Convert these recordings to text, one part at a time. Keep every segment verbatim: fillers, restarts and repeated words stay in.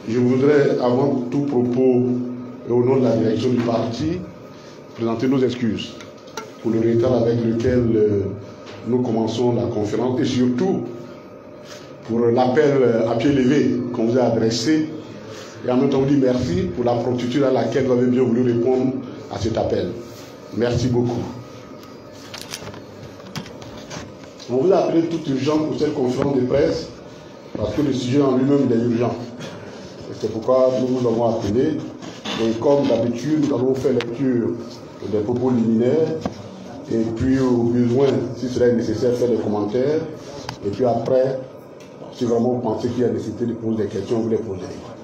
je voudrais, avant tout propos et au nom de la direction du parti, présenter nos excuses pour le retard avec lequel euh, nous commençons la conférence et surtout pour l'appel à pied levé qu'on vous a adressé. Et en même temps, on dit merci pour la promptitude à laquelle vous avez bien voulu répondre à cet appel. Merci beaucoup. On vous a appelé toute urgence pour cette conférence de presse parce que le sujet en lui-même est urgent. C'est pourquoi nous vous avons appelé. Et comme d'habitude, nous allons faire lecture des propos liminaires et puis au besoin, si cela est nécessaire, faire des commentaires. Et puis après, si vraiment vous pensez qu'il y a nécessité de poser des questions, vous les posez.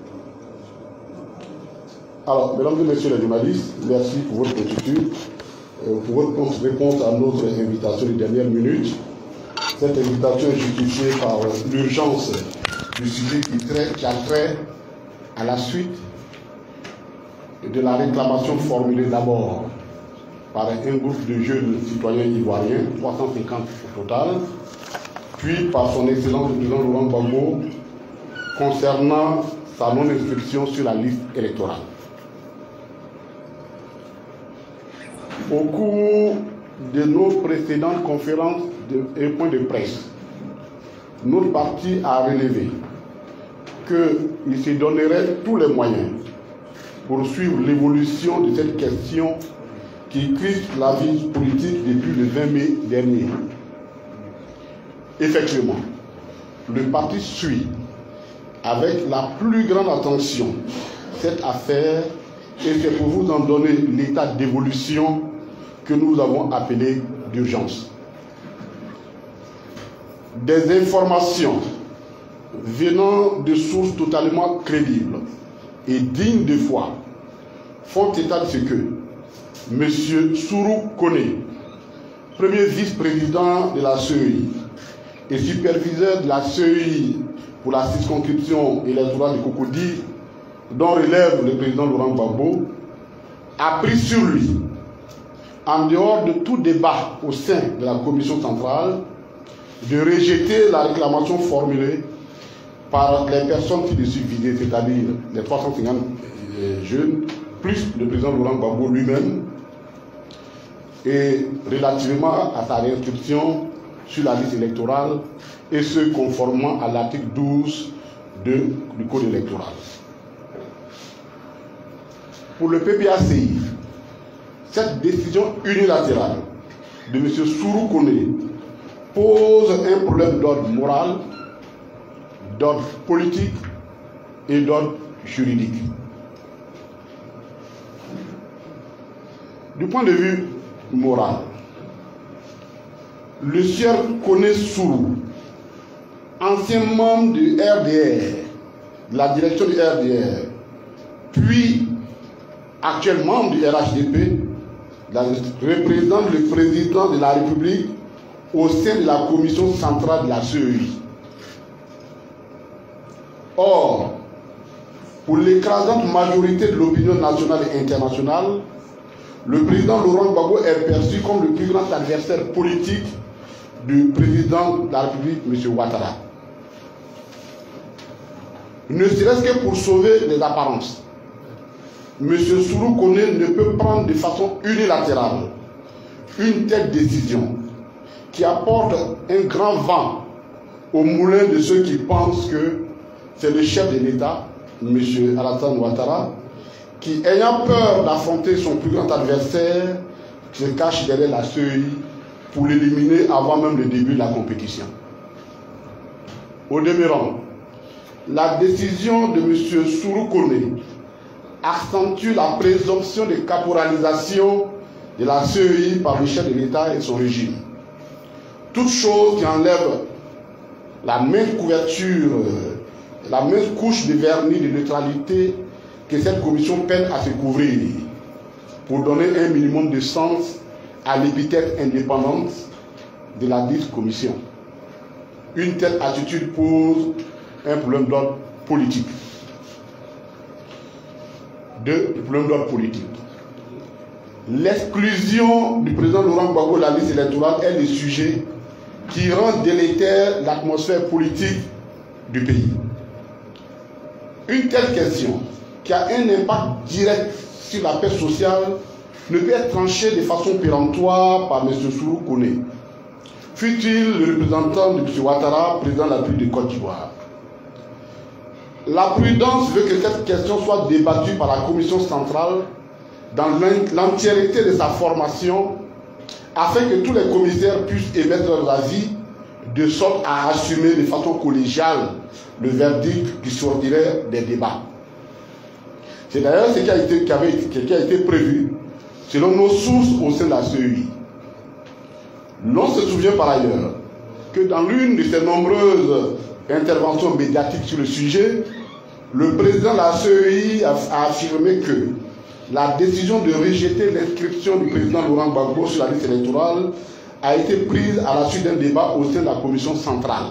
Alors, mesdames et messieurs les journalistes, merci pour votre attitude, pour votre réponse à notre invitation de dernière minute. Cette invitation est justifiée par l'urgence du sujet qui, traite, qui a trait à la suite de la réclamation formulée d'abord par un groupe de jeunes citoyens ivoiriens, trois cent cinquante au total, puis par son excellence le président Laurent Gbagbo concernant sa non-inscription sur la liste électorale. Au cours de nos précédentes conférences de, et points de presse, notre parti a relevé qu'il se donnerait tous les moyens pour suivre l'évolution de cette question qui crispe la vie politique depuis le vingt mai dernier. Effectivement, le parti suit avec la plus grande attention cette affaire et c'est pour vous en donner l'état d'évolution que nous avons appelé d'urgence. Des informations venant de sources totalement crédibles et dignes de foi font état de ce que M. Sourou Kone, premier vice-président de la C E I et superviseur de la C E I pour la circonscription électorale de Cocody, dont relève le président Laurent Gbagbo, a pris sur lui, en dehors de tout débat au sein de la commission centrale, de rejeter la réclamation formulée par les personnes qui le sont visées, c'est-à-dire les trois cent cinquante jeunes, plus le président Laurent Gbagbo lui-même, et relativement à sa réinscription sur la liste électorale, et ce conformément à l'article douze de, du Code électoral. Pour le P P A C I, cette décision unilatérale de M. Sourou Kone pose un problème d'ordre moral, d'ordre politique et d'ordre juridique. Du point de vue moral, le sieur Kone Sourou, ancien membre du R D R, de la direction du R D R, puis actuel membre du R H D P, représente le président de la République au sein de la commission centrale de la C E I. Or, pour l'écrasante majorité de l'opinion nationale et internationale, le président Laurent Gbagbo est perçu comme le plus grand adversaire politique du président de la République, M. Ouattara. Ne serait-ce que pour sauver les apparences, M. Sourou Kone ne peut prendre de façon unilatérale une telle décision qui apporte un grand vent au moulin de ceux qui pensent que c'est le chef de l'État, M. Alassane Ouattara, qui, ayant peur d'affronter son plus grand adversaire, se cache derrière la C E I pour l'éliminer avant même le début de la compétition. Au demeurant, la décision de M. Sourou Kone accentue la présomption de caporalisation de la C E I par le chef de l'État et son régime. Toute chose qui enlève la même couverture, la même couche de vernis de neutralité que cette commission peine à se couvrir pour donner un minimum de sens à l'épithète indépendante de la dite commission. Une telle attitude pose un problème d'ordre politique. Deux problèmes d'ordre politique. L'exclusion du président Laurent Gbagbo de la liste électorale est le sujet qui rend délétère l'atmosphère politique du pays. Une telle question, qui a un impact direct sur la paix sociale, ne peut être tranchée de façon péremptoire par M. Sourou Kone, fut-il le représentant de M. Ouattara, président de la République de Côte d'Ivoire. La prudence veut que cette question soit débattue par la Commission centrale dans l'entièreté de sa formation, afin que tous les commissaires puissent émettre leurs avis de sorte à assumer de façon collégiale le verdict qui sortirait des débats. C'est d'ailleurs ce qui a été, qui avait, qui a été prévu selon nos sources au sein de la C E I. L'on se souvient par ailleurs que dans l'une de ses nombreuses interventions médiatiques sur le sujet, le président de la C E I a, a affirmé que la décision de rejeter l'inscription du président Laurent Gbagbo sur la liste électorale a été prise à la suite d'un débat au sein de la commission centrale.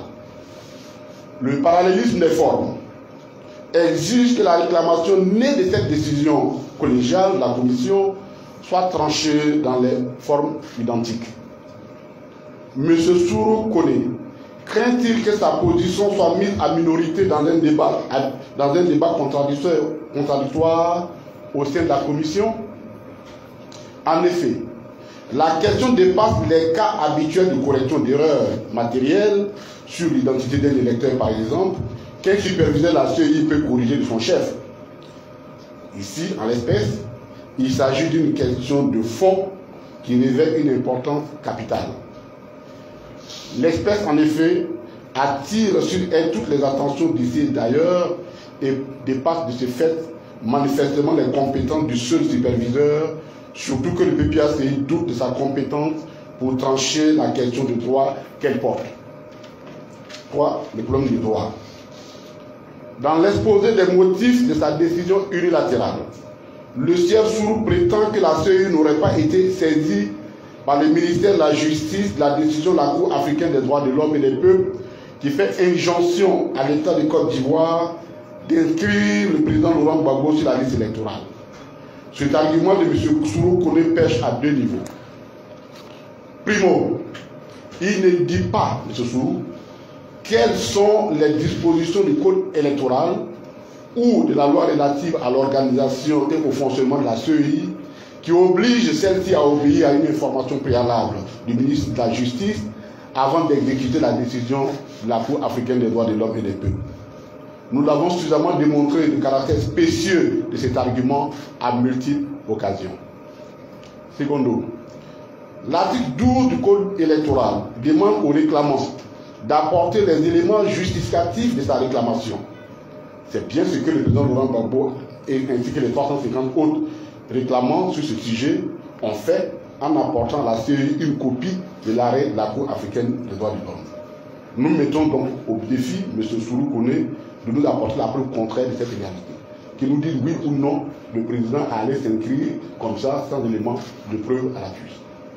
Le parallélisme des formes exige que la réclamation née de cette décision collégiale de la commission soit tranchée dans les formes identiques. M. Sourou Kone craint-il que sa position soit mise à minorité dans un débat, dans un débat contradictoire, contradictoire au sein de la commission? En effet, la question dépasse les cas habituels de correction d'erreurs matérielles sur l'identité d'un électeur, par exemple, qu'un superviseur de la C E I peut corriger de son chef. Ici, en l'espèce, il s'agit d'une question de fond qui revêt une importance capitale. L'espèce, en effet, attire sur elle toutes les attentions d'ici et d'ailleurs et dépasse de ce fait manifestement les compétences du seul superviseur, surtout que le P P A C I doute de sa compétence pour trancher la question de droit qu'elle porte. Trois, le problème du droit. Dans l'exposé des motifs de sa décision unilatérale, le sieur Sourou prétend que la C E I n'aurait pas été saisie par le ministère de la Justice de la décision de la Cour africaine des droits de l'homme et des peuples qui fait injonction à l'État de Côte d'Ivoire d'inscrire le président Laurent Gbagbo sur la liste électorale. Cet argument de M. Sourou Kone pêche à deux niveaux. Primo, il ne dit pas, M. Sourou, quelles sont les dispositions du code électoral ou de la loi relative à l'organisation et au fonctionnement de la C E I qui oblige celle-ci à obéir à une information préalable du ministre de la Justice avant d'exécuter la décision de la Cour africaine des droits de l'homme et des peuples. Nous l'avons suffisamment démontré le caractère spécieux de cet argument à multiples occasions. Secondo, l'article douze du Code électoral demande aux réclamants d'apporter les éléments justificatifs de sa réclamation. C'est bien ce que le président Laurent Gbagbo ainsi que les trois cent cinquante autres réclamants sur ce sujet ont fait en apportant à la C E I une copie de l'arrêt de la Cour africaine des droits de l'homme. Nous mettons donc au défi M. Sourou Kone de nous apporter la preuve contraire de cette réalité. Qu'il nous dise oui ou non, le président allait s'inscrire comme ça, sans élément de preuve à l'appui.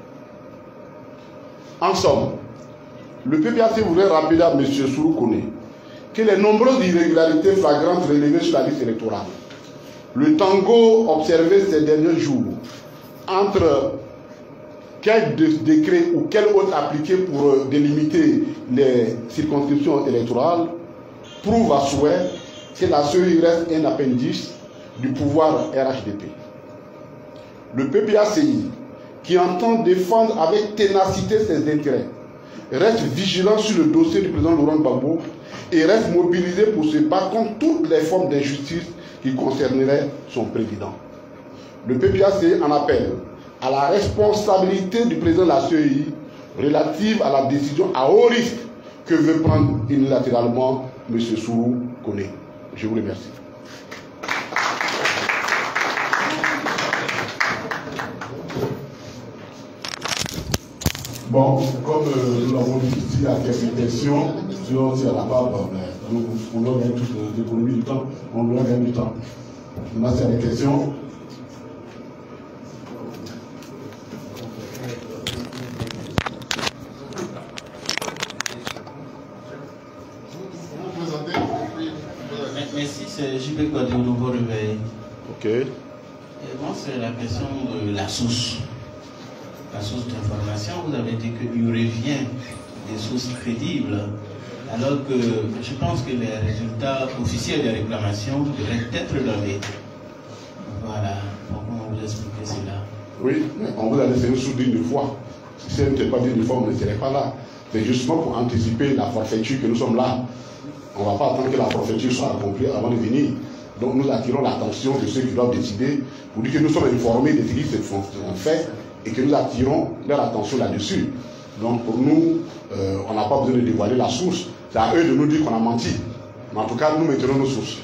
En somme, le P P A C voudrait rappeler à M. Sourou Kone que les nombreuses irrégularités flagrantes relevées sur la liste électorale, le tango observé ces derniers jours entre quel décret ou quel autre appliqué pour délimiter les circonscriptions électorales prouve à souhait que la C E I reste un appendice du pouvoir R H D P. Le P P A C I, qui entend défendre avec ténacité ses intérêts, reste vigilant sur le dossier du président Laurent Gbagbo et reste mobilisé pour se battre contre toutes les formes d'injustice qui concerneraient son président. Le P P A C I en appelle à la responsabilité du président de la C E I relative à la décision à haut risque que veut prendre unilatéralement M. Sourou Kone. Je vous remercie. Bon, comme euh, nous l'avons dit ici, il y a quelques questions, sinon c'est à la barre, nous voulons gagner toute l'économie du temps, on voulait gagner du temps. Maintenant, c'est des questions. Merci, c'est J P Kouadi au Nouveau Réveil. Ok. Et moi, c'est la question de la source. La source d'information, vous avez dit qu'il y aurait bien des sources crédibles alors que je pense que les résultats officiels des réclamations devraient être donnés. Voilà, pourquoi on vous expliquer cela? Oui, mais on vous a laissé une sourde une fois. Si elle n'était pas d'une fois, on ne serait pas là. C'est justement pour anticiper la forfaiture que nous sommes là. On ne va pas attendre que la forfaiture soit accomplie avant de venir. Donc nous attirons l'attention de ceux qui doivent décider pour dire que nous sommes informés de ce qui se fait et que nous attirons leur attention là-dessus. Donc pour nous, euh, on n'a pas besoin de dévoiler la source. C'est à eux de nous dire qu'on a menti. Mais en tout cas, nous maintenons nos sources.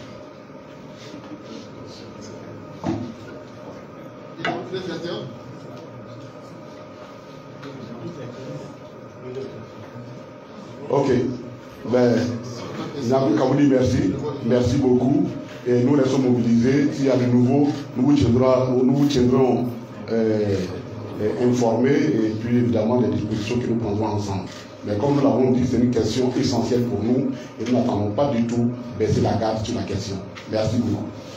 Ok. Ben, Nabi Kabouli, merci. Merci beaucoup. Et nous restons mobilisés. S'il y a de nouveau, nous vous tiendrons, nous vous tiendrons euh, informés et puis évidemment les dispositions que nous prendrons ensemble. Mais comme nous l'avons dit, c'est une question essentielle pour nous et nous n'attendons pas du tout baisser la garde sur la question. Merci beaucoup.